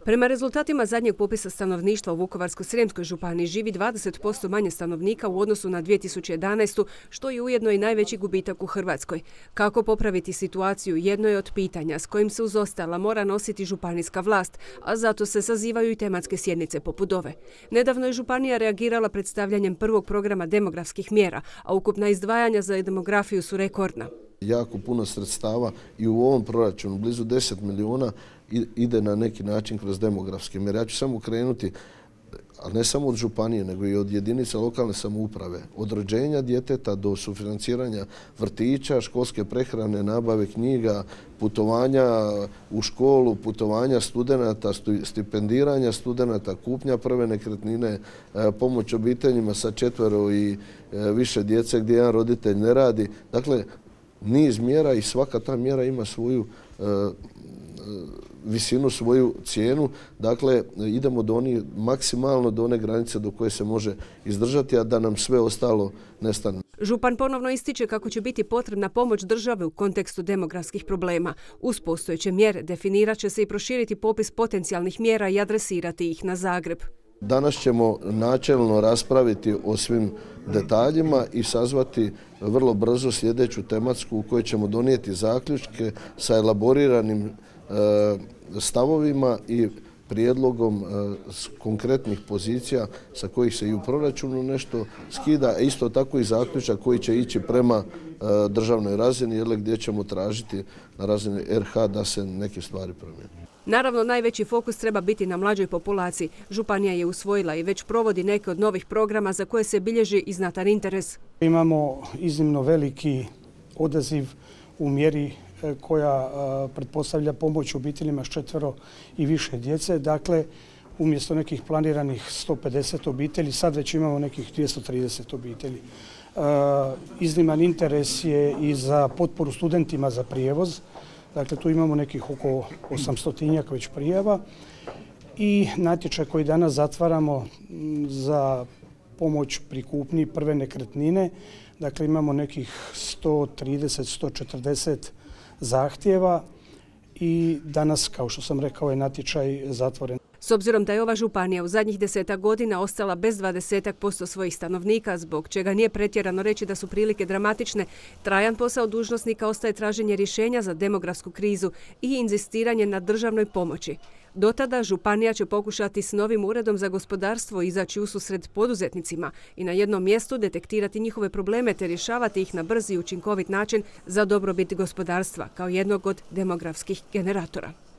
Prema rezultatima zadnjeg popisa stanovništva u Vukovarsko-srijemskoj županiji živi 20% manje stanovnika u odnosu na 2011. što je ujedno i najveći gubitak u Hrvatskoj. Kako popraviti situaciju jedno je od pitanja s kojim se uz ostala mora nositi županijska vlast, a zato se sazivaju i tematske sjednice poput ove. Nedavno je županija reagirala predstavljanjem prvog programa demografskih mjera, a ukupna izdvajanja za demografiju su rekordna. Jako puno sredstava i u ovom proračunu, blizu 10 milijuna, ide na neki način kroz demografske mjere. Ja ću samo krenuti, ali ne samo od županije, nego i od jedinica lokalne samouprave. Od rođenja djeteta do sufinanciranja vrtića, školske prehrane, nabave knjiga, putovanja u školu, putovanja studenata, stipendiranja studenata, kupnja prve nekretnine, pomoć obiteljima sa 4 i više djece gdje jedan roditelj ne radi. Dakle, niz mjera i svaka ta mjera ima svoju visinu, svoju cijenu. Dakle, idemo maksimalno do one granice do koje se može izdržati, a da nam sve ostalo nestane. Župan ponovno ističe kako će biti potrebna pomoć države u kontekstu demografskih problema. Uz postojeće mjere definirat će se i proširiti popis potencijalnih mjera i adresirati ih na Zagreb. Danas ćemo načelno raspraviti o svim detaljima i sazvati vrlo brzo sljedeću tematsku u kojoj ćemo donijeti zaključke sa elaboriranim stavovima i prijedlogom konkretnih pozicija sa kojih se i u proračunu nešto skida, a isto tako i zaključak koji će ići prema državnoj razini, gdje ćemo tražiti na razini RH da se neke stvari promijene. Naravno, najveći fokus treba biti na mlađoj populaciji. Županija je usvojila i već provodi neke od novih programa za koje se bilježi i znatan interes. Imamo iznimno veliki odaziv u mjeri koja pretpostavlja pomoć obiteljima s 4 i više djece. Dakle, umjesto nekih planiranih 150 obitelji, sad već imamo nekih 230 obitelji. Izniman interes je i za potporu studentima za prijevoz. Dakle, tu imamo nekih oko 800-tinjak već prijava. I natječaj koji danas zatvaramo za pomoć pri kupnji prve nekretnine. Dakle, imamo nekih 130-140 zahtjeva i danas, kao što sam rekao, je natječaj zatvoren. S obzirom da je ova županija u zadnjih 10 godina ostala bez 20% svojih stanovnika, zbog čega nije pretjerano reći da su prilike dramatične, trajan posao dužnosnika ostaje traženje rješenja za demografsku krizu i inzistiranje na državnoj pomoći. Do tada županija će pokušati s novim uredom za gospodarstvo izaći ususret poduzetnicima i na jednom mjestu detektirati njihove probleme te rješavati ih na brz i učinkovit način za dobrobit gospodarstva kao jednog od demografskih generatora.